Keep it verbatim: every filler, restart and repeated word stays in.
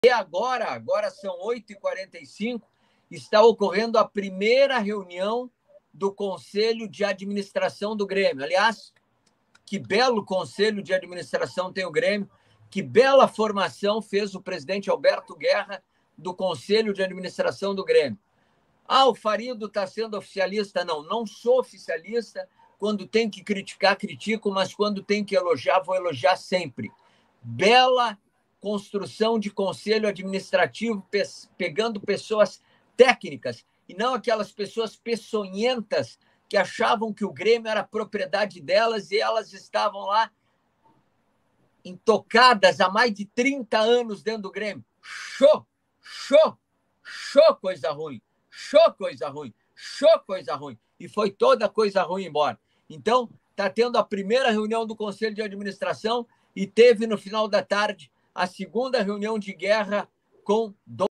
E agora, agora são oito e quarenta e cinco, está ocorrendo a primeira reunião do Conselho de Administração do Grêmio. Aliás, que belo Conselho de Administração tem o Grêmio, que bela formação fez o presidente Alberto Guerra do Conselho de Administração do Grêmio. Ah, o Farido está sendo oficialista. Não, não sou oficialista. Quando tem que criticar, critico, mas quando tem que elogiar, vou elogiar sempre. Bela construção de conselho administrativo, pegando pessoas técnicas e não aquelas pessoas peçonhentas que achavam que o Grêmio era propriedade delas e elas estavam lá intocadas há mais de trinta anos dentro do Grêmio. Show, show, show coisa ruim, show coisa ruim, show coisa ruim. E foi toda coisa ruim embora. Então, está tendo a primeira reunião do Conselho de Administração e teve no final da tarde a segunda reunião de guerra com